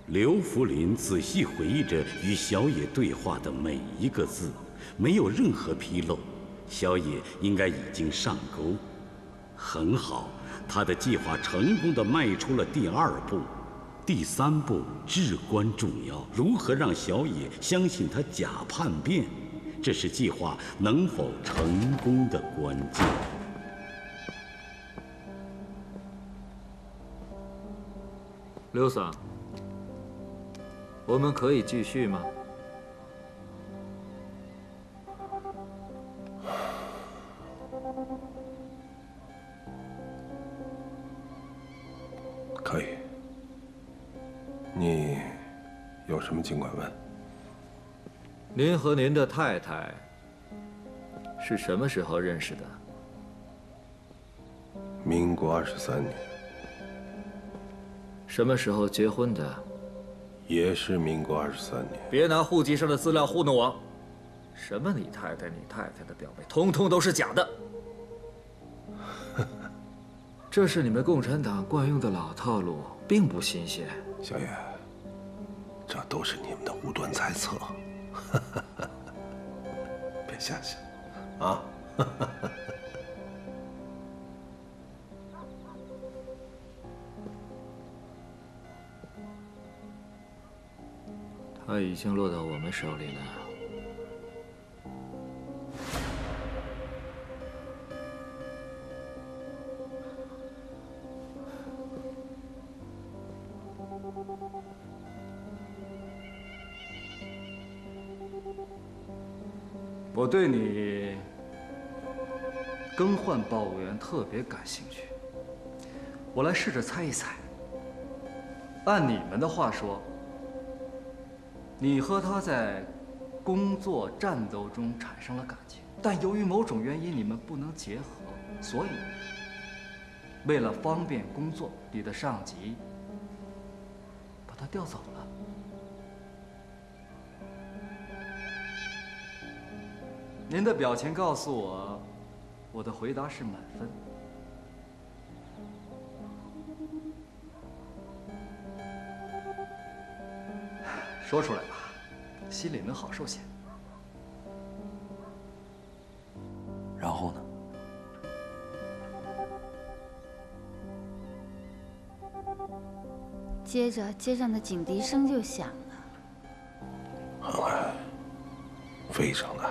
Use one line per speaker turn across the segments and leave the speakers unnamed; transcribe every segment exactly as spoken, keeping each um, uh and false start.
刘福林仔细回忆着与小野对话的每一个字，没有任何纰漏。小野应该已经上钩。很好，他的计划成功地迈出了第二步。第三步至关重要，如何让小野相信他假叛变？这是计划能否成功的关键。
刘桑，我们可以继续吗？
可以。你有什么尽管问。
您和您的太太是什么时候认识的？
民国二十三年。
什么时候结婚的？
也是民国二十三年。
别拿户籍上的资料糊弄我！什么你太太、你太太的表妹，通通都是假的。这是你们共产党惯用的老套路，并不新鲜。
小野，这都是你们的无端猜测，别瞎想，啊！
他已经落到我们手里了。
我对你更换报务员特别感兴趣，我来试着猜一猜。按你们的话说，你和他在工作战斗中产生了感情，但由于某种原因你们不能结合，所以为了方便工作，你的上级把他调走了。您的表情告诉我，我的回答是满分。说出来吧，心里能好受些。
然后呢？
接着，街上的警笛声就响了。
很爱，非常的爱。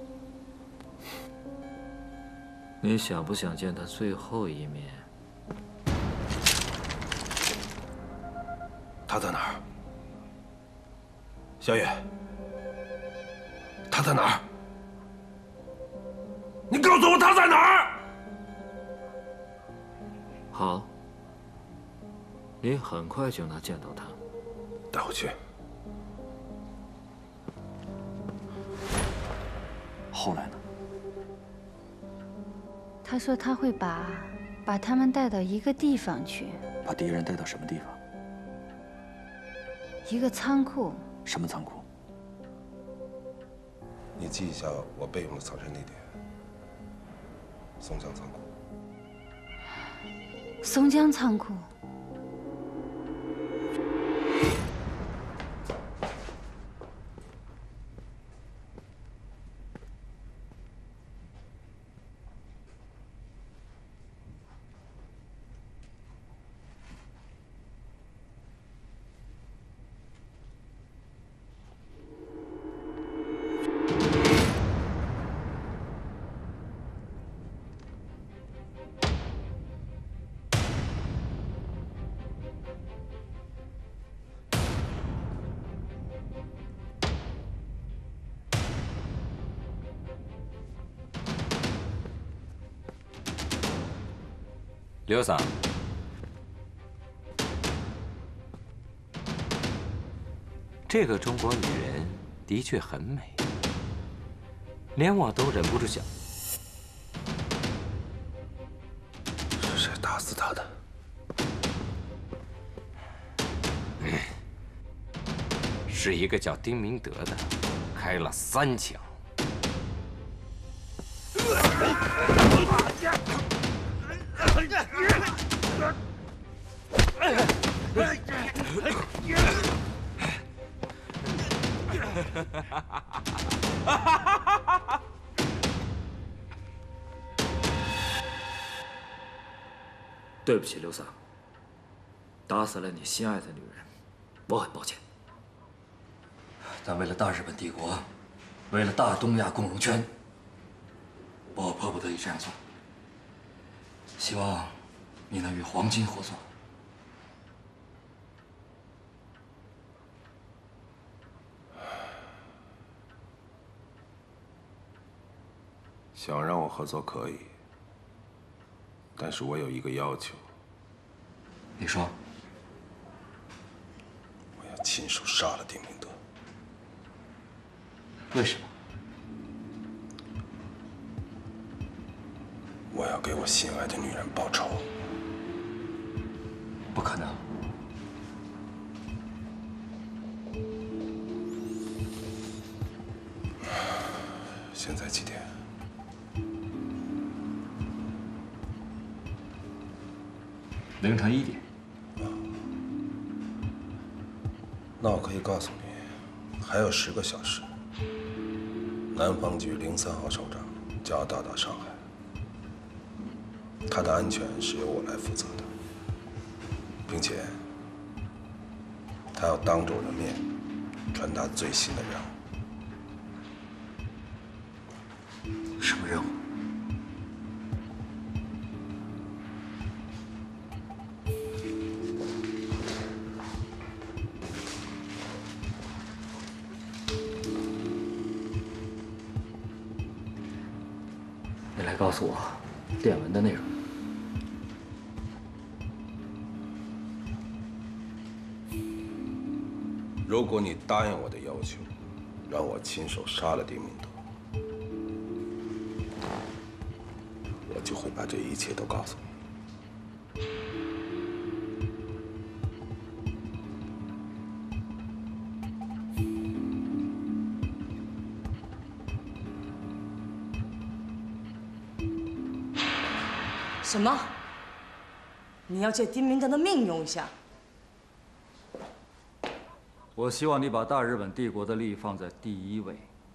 你想不想见他最后一面？
他在哪儿？小野，他在哪儿？你告诉我他在哪儿？
好，你很快就能见到他。
带我去。
后来呢？
他说他会把把他们带到一个地方去，
把敌人带到什么地方？
一个仓库。
什么仓库？
你记一下我备用的藏身地点：松江仓库。
松江仓库。
刘桑，这个中国女人的确很美，连我都忍不住想，
是谁打死她的？
是一个叫丁明德的，开了三枪。
对不起，刘桑，打死了你心爱的女人，我很抱歉。但为了大日本帝国，为了大东亚共荣圈，我迫不得已这样做。希望你能与黄金合作。
想让我合作可以，但是我有一个要求。
你说。
我要亲手杀了丁明德。
为什么？
我要给我心爱的女人报仇。
不可能。
现在几点？
凌晨一点。
那我可以告诉你，还有十个小时，南方局零三号首长就要到达上海，他的安全是由我来负责的，并且他要当着我的面传达最新的任务。
什么任务？你来告诉我电文的内容。
如果你答应我的要求，让我亲手杀了丁明德，我就会把这一切都告诉你。
什么？你要借丁明德的命用一下？
我希望你把大日本帝国的利益放在第一位。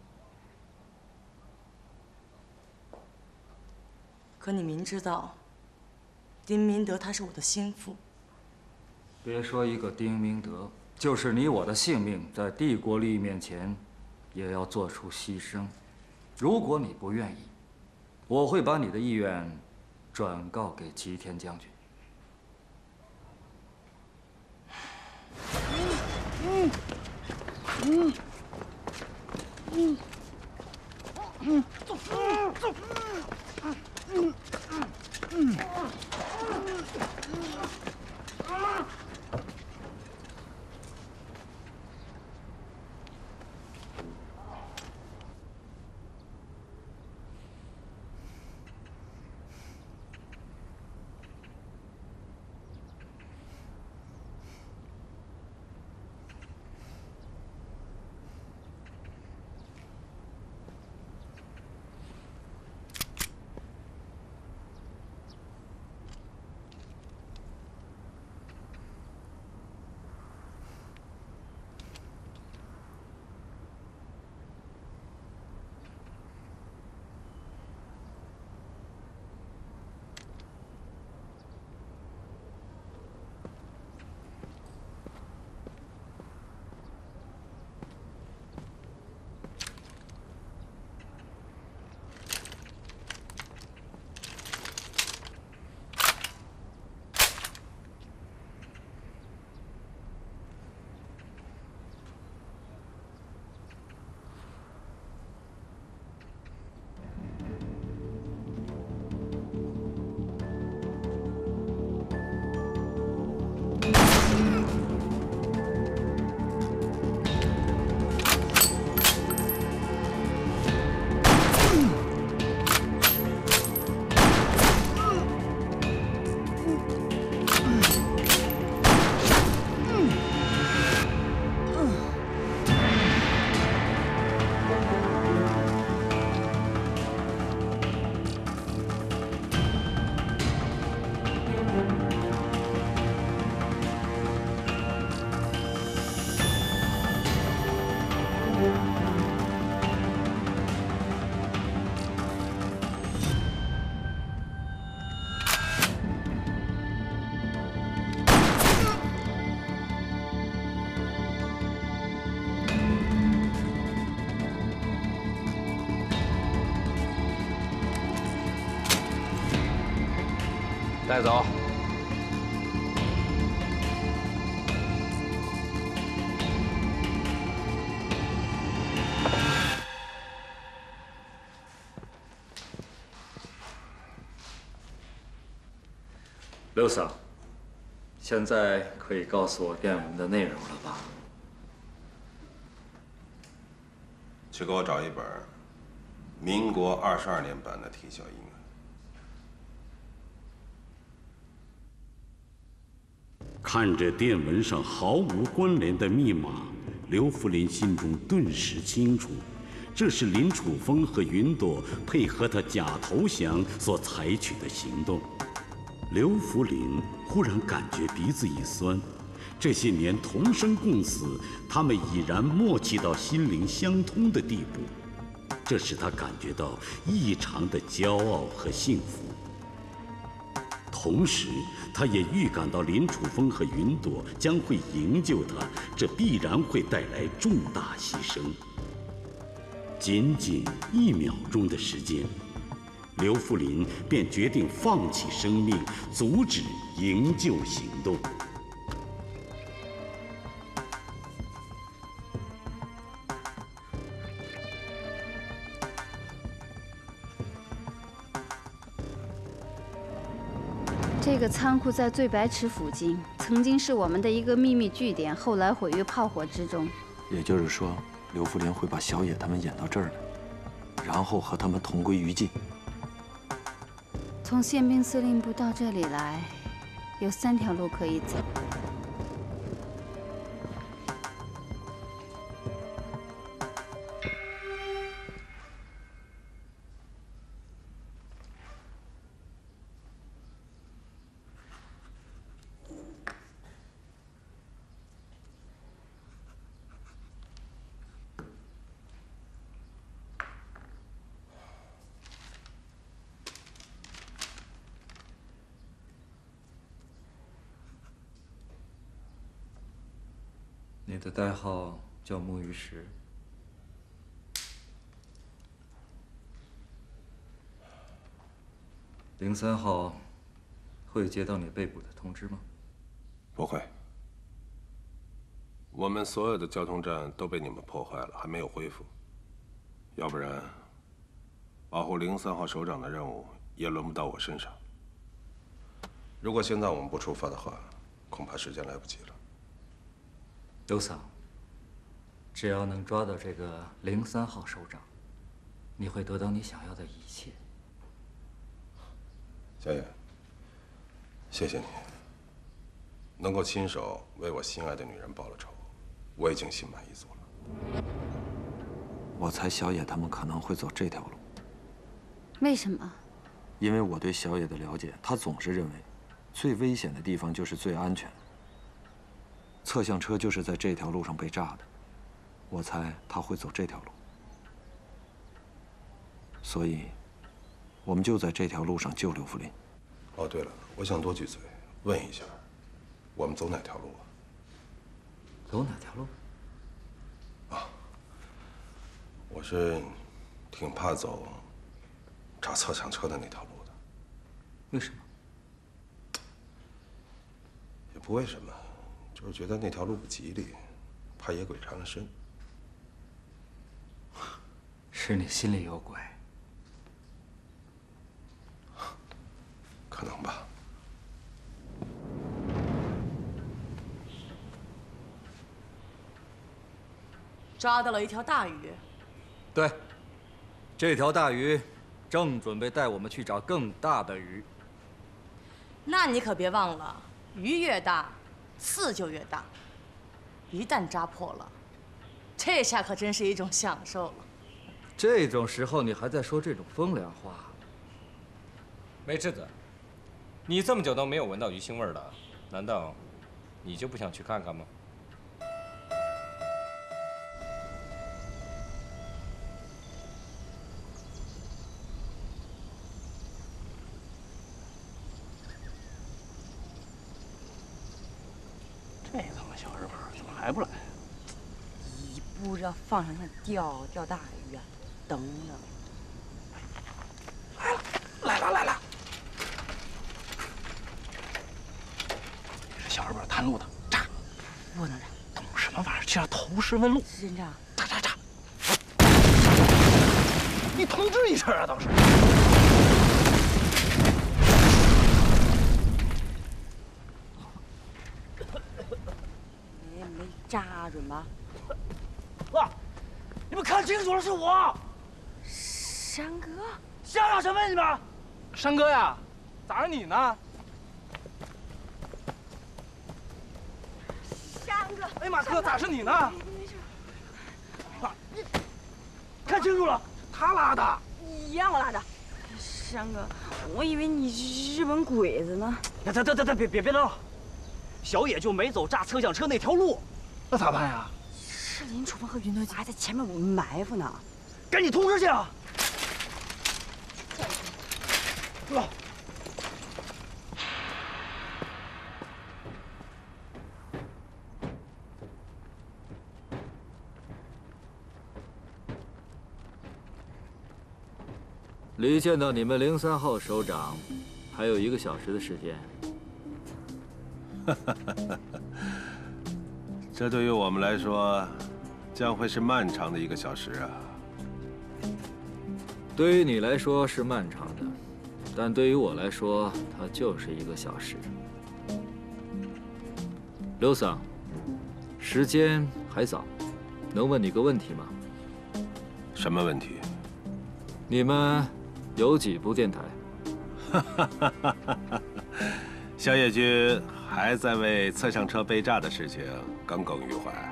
可你明知道，丁明德他是我的心腹。
别说一个丁明德，就是你我的性命，在帝国利益面前，也要做出牺牲。如果你不愿意，我会把你的意愿转告给吉田将军。嗯嗯嗯嗯走走嗯嗯
带走。
刘桑，现在可以告诉我电文的内容了吧？
去给我找一本民国二十二年版的《啼笑姻缘》。
看着电文上毫无关联的密码，刘福林心中顿时清楚，这是林楚风和云朵配合他假投降所采取的行动。刘福林忽然感觉鼻子一酸，这些年同生共死，他们已然默契到心灵相通的地步，这使他感觉到异常的骄傲和幸福。同时，他也预感到林楚风和云朵将会营救他，这必然会带来重大牺牲。仅仅一秒钟的时间，刘福林便决定放弃生命，阻止营救行动。
这个仓库在醉白池附近，曾经是我们的一个秘密据点，后来毁于炮火之中。
也就是说，刘福林会把小野他们引到这儿来，然后和他们同归于尽。
从宪兵司令部到这里来，有三条路可以走。
你的代号叫木鱼石。零三号会接到你被捕的通知吗？
不会。我们所有的交通站都被你们破坏了，还没有恢复。要不然，保护零三号首长的任务也轮不到我身上。如果现在我们不出发的话，恐怕时间来不及了。
刘桑，只要能抓到这个零三号首长，你会得到你想要的一切。
小野，谢谢你，能够亲手为我心爱的女人报了仇，我已经心满意足了。
我猜小野他们可能会走这条路。
为什么？
因为我对小野的了解，他总是认为，最危险的地方就是最安全的。侧向车就是在这条路上被炸的，我猜他会走这条路，所以，我们就在这条路上救刘福林。
哦，对了，我想多句嘴，问一下，我们走哪条路啊？
走哪条路？
啊，我是挺怕走炸侧向车的那条路的。
为什么？
也不为什么。就是觉得那条路不吉利，怕野鬼缠了身。
是你心里有鬼？
可能吧。
抓到了一条大鱼。
对，这条大鱼正准备带我们去找更大的鱼。
那你可别忘了，鱼越大，刺就越大，一旦扎破了，这下可真是一种享受了。
这种时候你还在说这种风凉话？
梅赤子，你这么久都没有闻到鱼腥味了，难道你就不想去看看吗？
这他妈小日本怎么还不来？
你不知道放上那钓钓大鱼啊，等着。
来了，来了，来了！
探路的，炸！
不能炸，
懂什么玩意儿？这叫投石问路。
真炸！
炸炸炸！你通知一声啊，倒是。
没没炸准吧？
哇！你们看清楚了，是我。
山哥。
瞎嚷什么呀你们？山哥呀，咋是你呢？
山哥，
哎呀妈，哥，咋是你呢？
没事。
啊，你看清楚了，他拉的。
让我拉的。山哥，我以为你是日本鬼子呢。
得得得得得，别别别闹了。小野就没走炸侧向车那条路，那咋办呀？
是林楚风和云朵姐还在前面，我们埋伏呢。
赶紧通知去啊！哥。
离见到你们零三号首长还有一个小时的时间。
这对于我们来说，将会是漫长的一个小时啊。
对于你来说是漫长的，但对于我来说，它就是一个小时。刘桑，时间还早，能问你个问题吗？
什么问题？
你们 有几部电台？
小野君还在为侧向车被炸的事情耿耿于怀。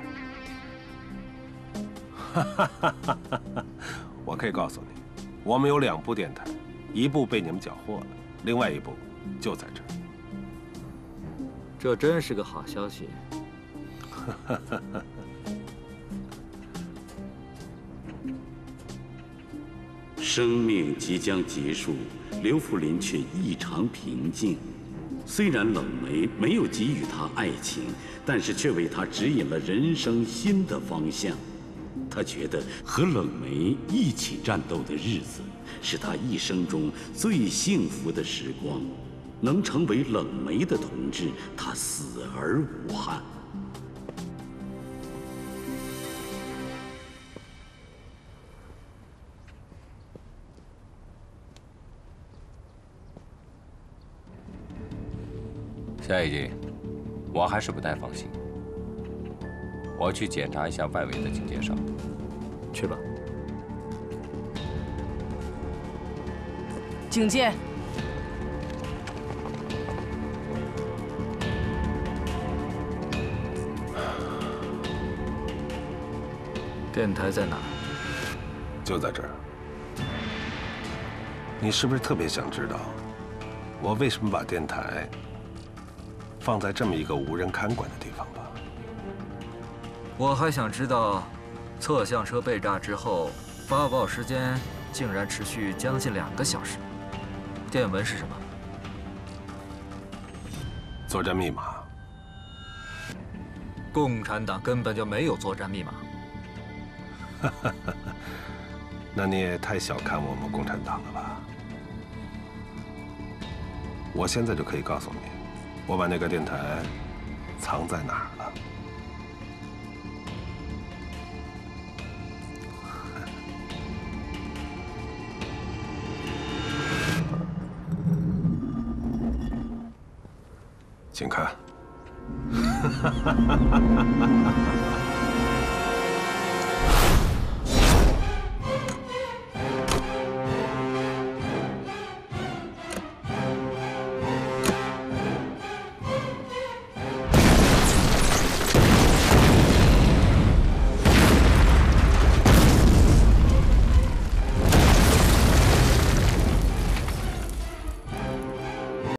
我可以告诉你，我们有两部电台，一部被你们缴获了，另外一部就在这儿。
这真是个好消息。
生命即将结束，刘福林却异常平静。虽然冷梅没有给予他爱情，但是却为他指引了人生新的方向。他觉得和冷梅一起战斗的日子，是他一生中最幸福的时光。能成为冷梅的同志，他死而无憾。
夏野君，我还是不太放心。我去检查一下外围的警戒哨。
去吧。
警戒。
电台在哪？
就在这儿。你是不是特别想知道？ 我为什么把电台放在这么一个无人看管的地方吧？
我还想知道，侧向车被炸之后，发报时间竟然持续将近两个小时。电文是什么？
作战密码。
共产党根本就没有作战密码。
那你也太小看我们共产党了吧？ 我现在就可以告诉你，我把那个电台藏在哪儿了。请看。